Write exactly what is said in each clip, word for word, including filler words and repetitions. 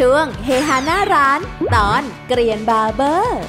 ช่วงเฮฮาหน้าร้านตอนเกรียนบาร์เบอร์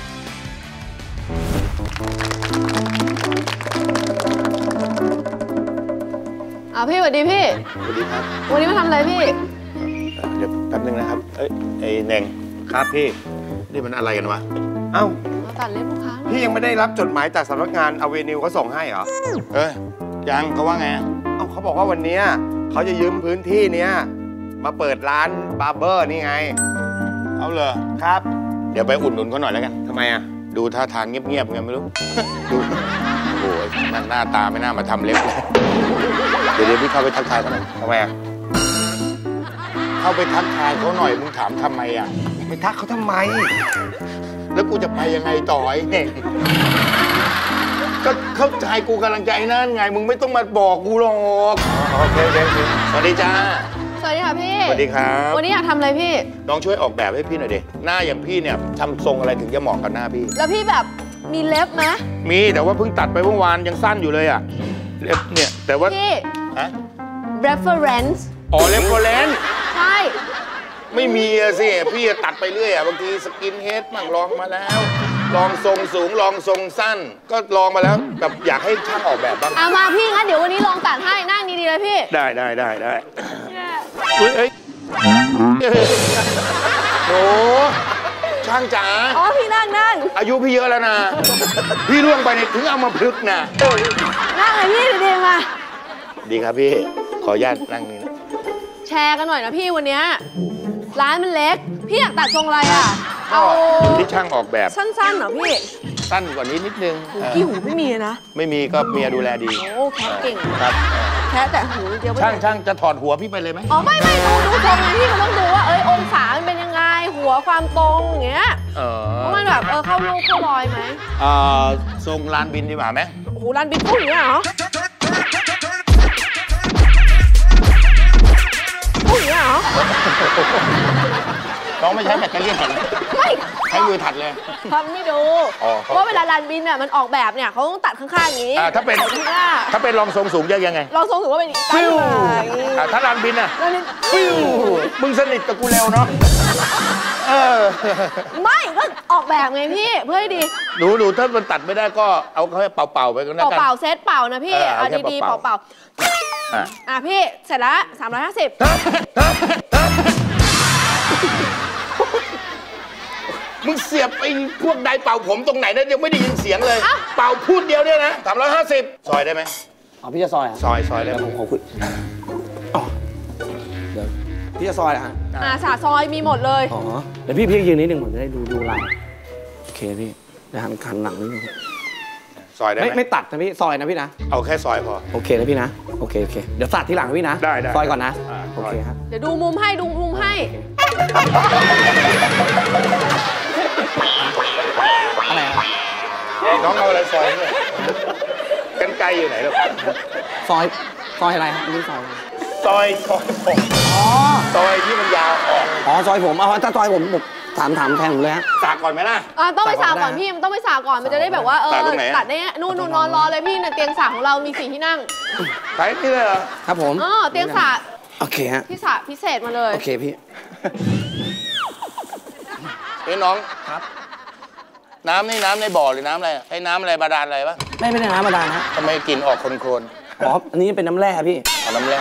อ่าพี่สวัสดีพี่สวัสดีครับวันนี้มาทำอะไรพี่เดี๋ยวแป๊บนึงนะครับเอ้ยไอ้เน่งครับพี่นี่มันอะไรกันวะเอ้าตัดเล็บลูกค้าพี่ยังไม่ได้รับจดหมายจากสำนักงานอเวนิวเขาส่งให้เหรอเอ้ยยังเขาว่าไงเอ้าเขาบอกว่าวันนี้เขาจะยืมพื้นที่เนี้ยมาเปิดร้านบาร์เบอร์นี่ไงเอาเลยครับเดี๋ยวไปอุดหนุนเขาหน่อยแล้วกันทำไมอ่ะดูท่าทางเงียบๆไงไม่รู้ดูโอ้ยมันหน้าตาไม่น่ามาทำเล็บเดี๋ยวเดี๋ยวพี่เข้าไปทักทายเขาหน่อยทำไมอ่ะเข้าไปทักทายเขาหน่อยมึงถามทำไมอ่ะไปทักเขาทำไมแล้วกูจะไปยังไงต่อไอ้เนี่ยก็เข้าใจกูกำลังใจนั่นไงมึงไม่ต้องมาบอกกูหรอกโอเคโอเคสวัสดีจ้าสวัสดีค่ะพี่สวัสดีครับวันนี้อยากทำอะไรพี่น้องช่วยออกแบบให้พี่หน่อยดิหน้าอย่างพี่เนี่ยทำทรงอะไรถึงจะเหมาะกับหน้าพี่แล้วพี่แบบมีเล็บไหมมีแต่ว่าเพิ่งตัดไปเมื่อวานยังสั้นอยู่เลยอ่ะเล็บเนี่ยแต่ว่าพี่ฮะ reference อ๋อ reference ใช่ไม่มีอะสิพี่ตัดไปเรื่อยอะบางทีสกินเฮดมั่งลองมาแล้วลองทรงสูงลองทรงสั้นก็ลองมาแล้วแบบอยากให้ช่างออกแบบบ้างเอามาพี่งั้นเดี๋ยววันนี้ลองตัดให้นั่งดีๆเลยพี่ได้ได้ได้ได้เฮ้ยเฮ้ยโหช่างจ๋าอ๋อพี่นั่งนั่งอายุพี่เยอะแล้วนะพี่ล่วงไปเนี่ยถึงเอามาพลึกนะนั่งเลยพี่ดีๆมาดีครับพี่ขออนุญาตนั่งนี่นะแชร์กันหน่อยนะพี่วันนี้ร้านมันเล็กพี่อยากตัดทรงอะไรอ่ะเอาที่ช่างออกแบบสั้นๆเหรอพี่สั้นกว่านี้นิดนึงกี่หูไม่มีนะไม่มีก็เมียดูแลดีโอ้แค่เก่งครับแค่แต่หูเดียวช่างช่างจะถอดหัวพี่ไปเลยไหมอ๋อไม่ไม่ดูดูทรงไงพี่มันต้องดูว่าเอ้ยองศามันเป็นยังไงหัวความตรงอย่างเงี้ยเพราะมันแบบเออเข้ารูปเข้ารอยไหมอ่าทรงลานบินดีกว่าไหมโอ้โหลานบินพุ่งอย่างเงี้ยเหรอพุ่งอย่างเงี้ยเหรอน้องไม่ใช้แบตเตอรี่ถัดไม่ใช้มือถัดเลยทำไม่ดูเพราะเวลาลานบินเนี่ยมันออกแบบเนี่ยเขาต้องตัดข้างๆอย่างนี้ถ้าเป็นถ้าเป็นรองทรงสูงจะยังไงรองทรงสูงก็เป็นฟิวถ้าลานบินอ่ะฟิวมึงสนิทกับกูเร็วเนาะเออไม่ก็ออกแบบไงพี่เพื่อให้ดีหนูหนูถ้ามันตัดไม่ได้ก็เอาแค่เป่าๆไปก็ได้กันเป่าๆเซตเป่านะพี่เอาดีๆเป่าๆอ่ะพี่เสร็จแล้วสามร้อยห้าสิบมึงเสียบไอ้พวกไดเป่าผมตรงไหนนะยังไม่ได้ยินเสียงเลยเป่าพูดเดียวเนี่ยนะสามร้อยห้าสิบซอยได้ไหมอ๋อพี่จะซอยอ่ะซอยซอยได้ผมขอคุยเดี๋ยวพี่จะซอยอ่ะอ่าสาซอยมีหมดเลยอ๋อเดี๋ยวพี่พี่ยืนนิดนึงผมจะได้ดูดูลายโอเคพี่เดี๋ยวหันขันหลังนิดนึงซอยได้ไหมไม่ตัดนะพี่ซอยนะพี่นะเอาแค่ซอยพอโอเคนะพี่นะโอเคโอเคเดี๋ยวตัดที่หลังพี่นะได้ได้ซอยก่อนนะโอเคครับเดี๋ยวดูมุมให้ดูมุมให้อะไรอ่ะน้องเอาอะไรซอยเนี่ยกันไกลอยู่ไหนล่ะซอยซอยอะไรครับนี่ซอยซอยซอยผมอ๋อซอยที่มันยาวออกอ๋อซอยผมเอาถ้าซอยผมถามถามแทนผมเลยฮะสากก่อนไหมล่ะอ่าต้องไปสากก่อนพี่มันต้องไปสากก่อนมันจะได้แบบว่าเออตัดได้นู่นนู่นนอนรอเลยพี่ในเตียงสากของเรามีสี่ที่นั่งใช่นี่เลยเหรอครับผมอ๋อเตียงสากโอเคฮะพี่สากพิเศษมาเลยโอเคพี่เฮ้ยน้องครับน้ำนี่น้ำในบ่อหรือน้ำอะไรไอ้น้ำอะไรบาดาลอะไรปะไม่ไม่ใช่น้ำบาดาลนะทำไมกลิ่นออกโคลนๆอ๋ออันนี้เป็นน้ำแร่พี่น้ำแร่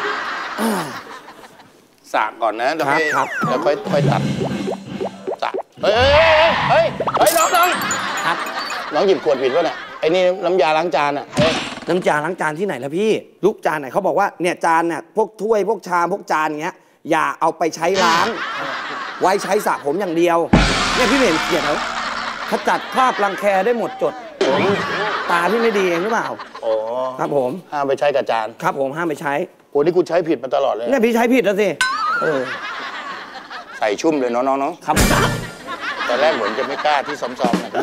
สากก่อนนะเดี๋ยวค่อยเดี๋ยวค่อยค่อยตัดสากเฮ้ยเฮ้ยเฮ้ยน้องน้องครับน้องหยิบขวดผิดวะเนี่ยไอ้นี่น้ำยาล้างจานอ่ะน้ำยาล้างจานที่ไหนล่ะพี่ลูกจานไหนเขาบอกว่าเนี่ยจานเนี่ยพวกถ้วยพวกชามพวกจานเงี้ยอย่าเอาไปใช้ล้างไว้ใช้สระผมอย่างเดียวเนี่ยพี่เห็นเขียนแล้วขจัดคราบรังแคได้หมดจดตาพี่ไม่ดีเองหรือเปล่าโอ้ครับผมห้ามไปใช้กับจานครับผมห้ามไปใช้โอ้นี่กูใช้ผิดมาตลอดเลยเนี่ยพี่ใช้ผิดแล้วสิเออใส่ชุ่มเลยน้องๆเนาะครับแต่แรกเหมือนจะไม่กล้าที่ซ้อมๆนะ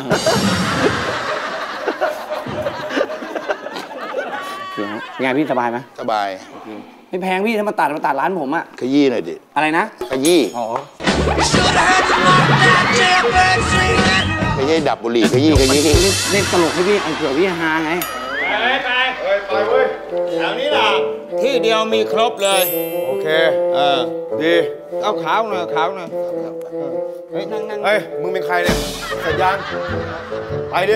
ไงพี่สบายไหมสบายไม่แพงพี่ถ้ามาตัดมาตัดร้านผมอะขยี้หน่อยดิอะไรนะขยี้อ๋อไม่ใช่ดับบุหรี่ขยี้ขยี้เล่นตลกให้พี่เอาเผื่อพี่ฮาไงไปไปไปไปเว้ยแถวนี้ล่ะที่เดียวมีครบเลยโอเคเคเออดีเอาขาวหน่อยขาวหน่อยเฮ้ยนั่งนั่งเฮ้ยมึงเป็นใครเนี่ยสัญญาณไปดิ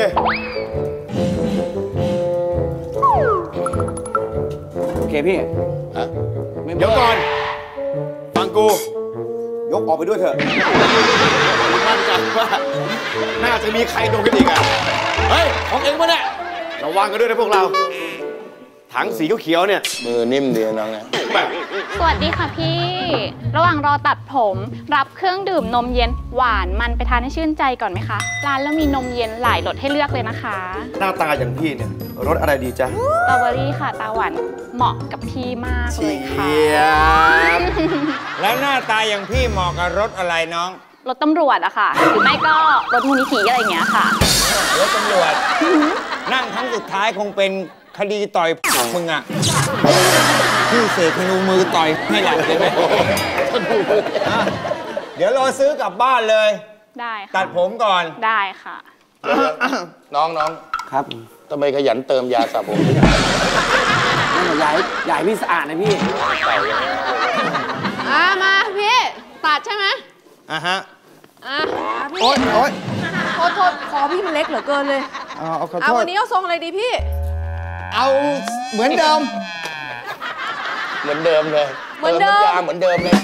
โอเคพี่เดี๋ยวก่อนฟังกูยกออกไปด้วยเถอะมั่นใจว่าน่าจะมีใครโดนกันอีกอ่ะเฮ้ยของเองปะเนี่ยระวังกันด้วยนะพวกเราถังสีเขียวๆเนี่ยมือนิ่มดีน้องเนี่ยสวัสดีค่ะพี่ ระหว่างรอตัดผมรับเครื่องดื่มนมเย็นหวานมันไปทานให้ชื่นใจก่อนไหมคะ ร้านเรามีนมเย็นหลายรสให้เลือกเลยนะคะหน้าตาอย่างพี่เนี่ยรสอะไรดีจ๊ะสตรอเบอรี่ค่ะตาหวานเหมาะกับพี่มากเลยค่ะบแล้วหน้าตาอย่างพี่เหมาะกับรถอะไรน้องรถตำรวจอะค่ะ หรือไม่ก็รถมูลนิธิอะไรอย่างเงี้ยค่ะรถตำรวจนั่งครั้งสุดท้ายคงเป็นคดีต่อยมึงอะพี่เสกธนูมือต่อยให้หลับเลยไหมเดี๋ยวรอซื้อกลับบ้านเลยได้ค่ะตัดผมก่อนได้ค่ะน้องน้องครับทำไมขยันเติมยาสระผมนั่นแหละยายยายพี่สะอาดนะพี่อ่ะมาพี่ตัดใช่ไหมอ่ะฮะอ่ะพี่โอ๊ยโอ๊ยโทษโทษคอพี่มันเล็กเหลือเกินเลยเอาเอาขอเอาโทษวันนี้เอาทรงอะไรดีพี่เอาเหมือนเดิมเหมือนเดิมเลยเหมือนเดิมน้ำยาเหมือนเดิมเลย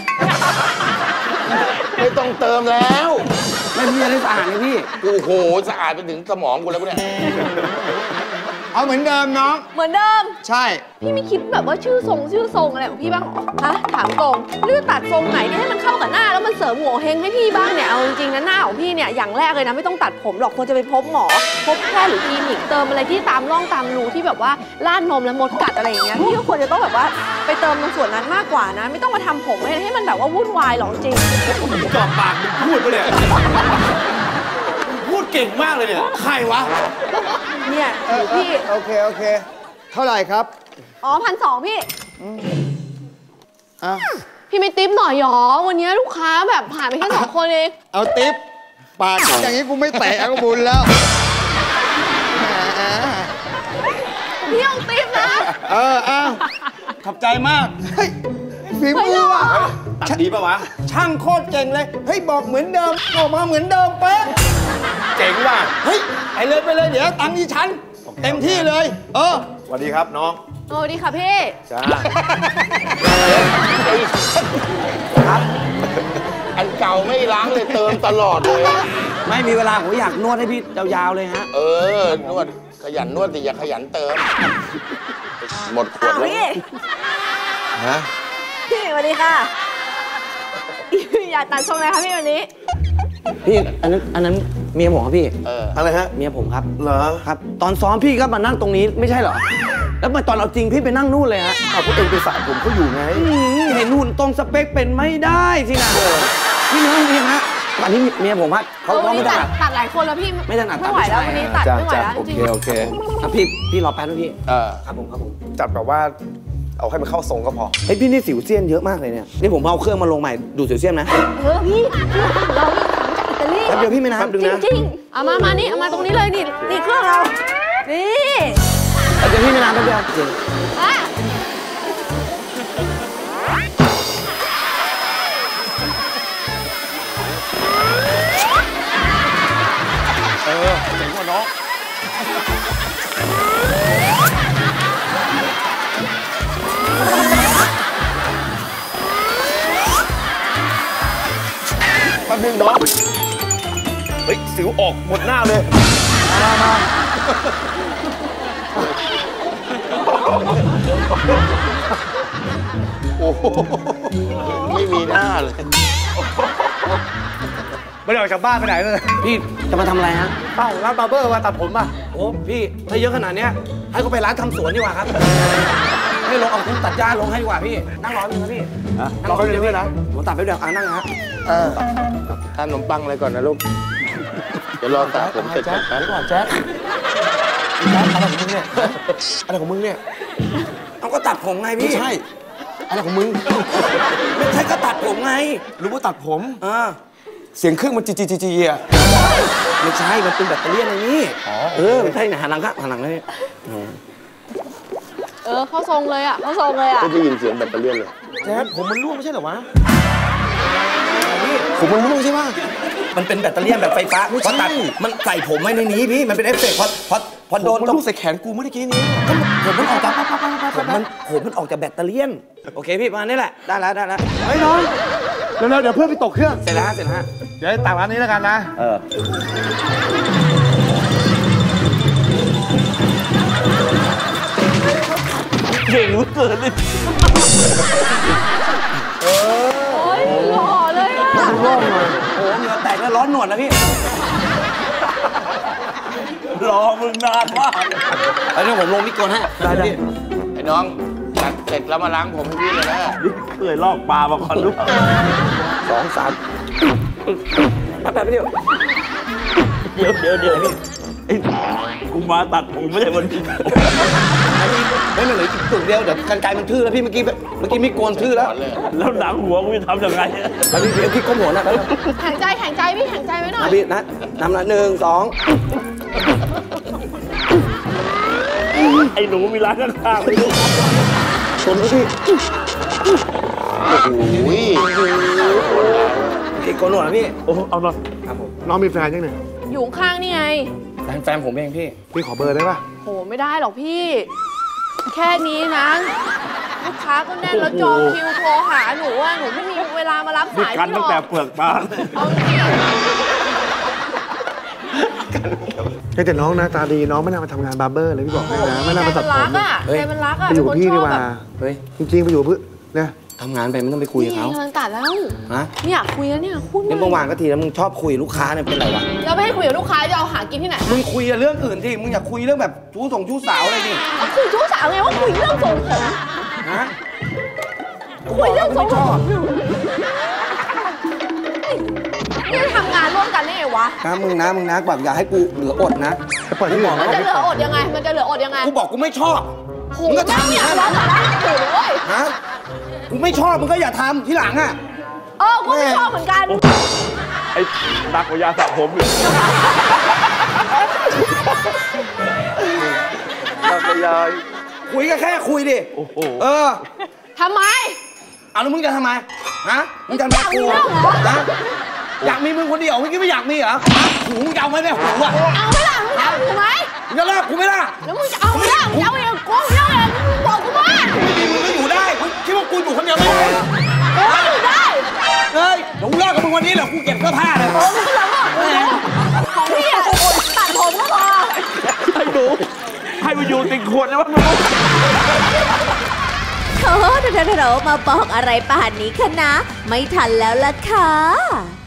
ไม่ต้องเติมแล้วไม่พี่จะได้สะอาดนะพี่โอ้โหสะอาดไปถึงสมองกูแล้วกูเนี่ยเอาเหมือนเดิมน้องเหมือนเดิมใช่พี่ไม่คิดแบบว่าชื่อทรงชื่อทรงอะไรของพี่บ้างเหรอฮะถามตรงเลือกตัดทรงไหนที่ให้มันเข้ากับหน้าแล้วมันเสริมโหเฮงให้พี่บ้างเนี่ยเอาจริงๆนะหน้าของพี่เนี่ยอย่างแรกเลยนะไม่ต้องตัดผมหรอกควรจะไปพบหมอพบแพทย์หรือคลินิกเติมอะไรที่ตามร่องตามรูที่แบบว่าล่านนมแล้วมดกัดอะไรอย่างเงี้ยพี่ก็ควรจะต้องแบบว่าไปเติมตรงส่วนนั้นมากกว่านะไม่ต้องมาทำผมให้ให้มันแบบว่าวุ่นวายหรอกจริงกอบปากมึงพูดปะเนี่ยพูดเก่งมากเลยเนี่ย ใครวะเนี่ยพี่โอเค โอเค เท่าไหร่ครับอ๋อพันสองพี่อ่ะพี่ไม่ติ๊บหน่อยหรอวันนี้ลูกค้าแบบผ่านไปแค่สองคนเองเอาติ๊บปากอย่างนี้กูไม่แตะก็บุญแล้วพี่เอาติ๊บนะเอออ้าวขอบใจมาก เฮ้ยฝีมือว่ะตัดดีปะวะ ช่างโคตรเก่งเลย เฮ้ย บอกเหมือนเดิมออกมาเหมือนเดิมเป๊ะเจ๋งว่ะ เฮ้ย ไปเลยไปเลยเดี๋ยวตังค์ที่ฉัน เต็มที่เลย เออสวัสดีครับน้องโอ้ดีค่ะพี่จ้าอันเก่าไม่ล้างเลยเติมตลอดเลยไม่มีเวลาผมอยากนวดให้พี่ยาวๆเลยฮะเออนวดขยันนวดแต่อย่าขยันเติม หมดขวดอ้าวแล้วพี่ฮะพี่สวัสดีค่ะ อยากตัดทรงอะไรคะพี่วันนี้พี่อันนั้นอันนั้นเมียผมครับพี่เอออะไรฮะเมียผมครับเหรอครับ ตอนซ้อมพี่ก็มานั่งตรงนี้ไม่ใช่เหรอ แล้วมาตอนเอาจริงพี่ไปนั่งนู่นเลยฮะเอาพวกเองไปสระผมเขาอยู่ไงอืมเห็นหุ่นตรงสเปคเป็นไม่ได้สินะพี่น้องพี่ฮะตอนนี้เมียผมฮะเขาเออเขาวันไม่นี้ได้ตัดตัดหลายคนแล้วพี่ไม่ถนัดไม่ไหวแล้วตัดผู้ชายวันนี้ตัดไม่ไหวแล้วจริงๆโอเคอ่ะพี่พี่รอแป๊บนึงพี่เออครับผมครับผมจัดแบบว่าเอาให้มันเข้าทรงก็พอเฮ้ยพี่นี่สิวเซียนเยอะมากเลยเนี่ยนี่ผมเอาเครื่องมาลงใหม่ดูสิวเซียนนะเออพี่พี่เรานี่ทำจากอิตาลีแป๊บเดียวพี่ไม่นานจริงจริงๆเอามามานี่เอามาตรงนี้เลยนี่นี่เครื่องเรา นี่แป๊บเดียวพี่ไม่นานแป๊บเดียวจริงอ่ะเออเจ๋งกว่าน้องแป๊บนึงน้อง เฮ้ย สิวออกหมดหน้าเลย มามาโอ้โหไม่มีหน้าเลยไม่ได้ออกจากบ้านไปไหนเลยพี่จะมาทำอะไรฮะเอ้าร้านบาร์เบอร์มาตัดผมป่ะโอ้พี่ถ้าเยอะขนาดเนี้ยให้เขาไปร้านทำสวนดีกว่าครับให้ลงเอาเครื่องตัดหญ้าลงให้ดีกว่าพี่นั่งรอพี่นะพี่อ่ะรอแป๊บเดียวด้วยนะผมตัดไปเดี๋ยวอ่านั่งนะฮะเออทานขนมปังอะไรก่อนนะลูก เดี๋ยวรอตาผมเสร็จก่อนแป๊บก่อนแจ๊คแจ๊คอะไรของมึงเนี่ย อะไรของมึงเนี่ยเอาก็ตัดผมไงพี่ไม่ใช่ อะไรของมึงไม่ใช่ก็ตัดผมไงรู้ว่าตัดผมอ่าเสียงเครื่องมันจีจีจีจีอ่ะไม่ใช่มันเป็นแบตเตอรี่อะไรนี่อ๋อเออไม่ใช่นะหันหลังครับหันหลังเลยเออเข้าทรงเลยอ่ะเข้าทรงเลยอ่ะไม่ได้ยินเสียงแบตเตอรี่เลยแจ๊ดผมมันร่วงไม่ใช่เหรอวะผมมันร่วงใช่ไหมมันเป็นแบตเตอรี่แบบไฟฟ้าพอตัดมันใส่ผมไว้ในนี้พี่มันเป็นเอฟเฟกต์พอพอพอโดนมันตรงลูกใส่แขนกูเมื่อกี้นี้ผมมันออกจากผมมันผมมันออกจากแบตเตอรี่โอเคพี่ประมาณนี้แหละได้แล้วได้แล้วเฮ้ยน้องเร็วๆเดี๋ยวเพื่อนไปตกเครื่องเสร็จแล้วเสร็จแล้วเดี๋ยวตักร้านนี้แล้วกันนะเออเก่งรู้เกินเลยโอ้ยหล่อเลยอ่ะโอ้เหงื่อแตกแล้วร้อนหนวดนะพี่รอมึงนานมากไอ้นี่ผมลงมิกก่อนให้ได้ได้ไอ้น้องตัดเสร็จแล้วมาล้างผมให้พี่เลยนะเคยลอกปลามาก่อนลูกสองสามแป๊บแป๊บเดียวเดี๋ยวเดี๋ยวเดี๋ยวพี่กูมาตัดผมไม่ใช่วันนี้ไม่ไม่เหลืออีกจุดเดียวเดี๋ยวกันไกลมันทื่อแล้วพี่เมื่อกี้เมื่อกี้มีโกนทื่อแล้วแล้วหนังหัวกูจะทำยังไงแล้วพี่พี่ก้มหัวนะแข็งใจแข็งใจพี่แข็งใจไว้หน่อยพี่นะนำละหนึ่งสองไอ้หนูมีร้านข้างๆพี่ชนพี่โอ้โหพี่โกนหนวดนะพี่โอ้เอาหน่อยครับผมน้องมีแฟนยังเนี่ยอยู่ข้างนี่ไงแฟนแฟนผมเองพี่พี่ขอเบอร์ได้ป่ะโหไม่ได้หรอกพี่ แค่นี้นะลูกค้าก็แน่นแล้วจองคิวโทรหาหนูว่าหนูไม่มีเวลามารับสายพี่หรอกเปลือกตาเอาจริงแต่น้องนะตาดีน้องไม่น่ามาทำงานบาร์เบอร์เลยพี่บอกให้นะไม่น่ามาใจตัมัดนผมรักอ่ะใจมันรักอ่ะไปอยู่กับพี่ดีกว่าเฮ้ยจริงๆไปอยู่กับเพื่อนเนี่ยทำงานไปไม่ต้องไปคุยกับเขากำลังตัดแล้วฮะไม่อยากคุยแล้วเนี่ยพูดนี่เมื่อวานก็ทีแล้วมึงชอบคุยลูกค้าเนี่ยเป็นไรวะเราไม่ให้คุยกับลูกค้าจะเอาหากินที่ไหนมึงคุยเรื่องอื่นที่มึงอยากคุยเรื่องแบบชู้ส่งชู้สาวอะไรนี่เอาคุยชู้สาวไงว่าคุยเรื่องทรงผมฮะคุยเรื่องทรงผมนี่ทำงานร่วมกันได้ไงวะนะมึงนะมึงนะแบบอย่าให้กูเหลืออดนะจะปล่อยที่อื่นมันจะเหลืออดยังไง มันจะเหลืออดยังไงกูบอกกูไม่ชอบโหมึงก็แม่งทำอยากนะร้องแต่ว่าโอ้ยฮะกูไม่ชอบมึงก็อย่าทำทีหลังอ่ะเออ กูไม่ชอบเหมือนกันไอ้นักกว่ายาสระผมอยู่นักกว่ายาคุยก็แค่คุยดิเออทำไมเอาแล้วมึงจะทำไมฮะมึงจะมากูอยากมีเรื่องเหรอนะอยากมีมึงคนเดียวเมื่อกี้ไม่อยากมีเหรอหูมึงจะเอาไหมเนี่ยหูอ่ะเอาไหมล่ะมึงจะเอากูไหมมึงจะเลิกกูไหมล่ะแล้วมึงจะเอาไหมล่ะมึงจะเอาเองกูมึงจะเอาเองมึงบอกกูมาไม่มีมึงก็อยู่ได้มึงคิดว่ากูอยู่คนเดียวไม่ได้กูไม่อยู่ได้เฮ้ยเดี๋ยวกูเลิกกับมึงวันนี้แหละกูเก็บเสื้อผ้าเลยโอ้มึงก็เหลือว่ากูรู้ของพี่อะตัดผมก็พอให้ดูให้มาอยู่ติดขวดนะวะมึงโถเถอะๆๆมาบอกอะไรป่านนี้คะนะ ไม่ทันแล้วล่ะค่ะ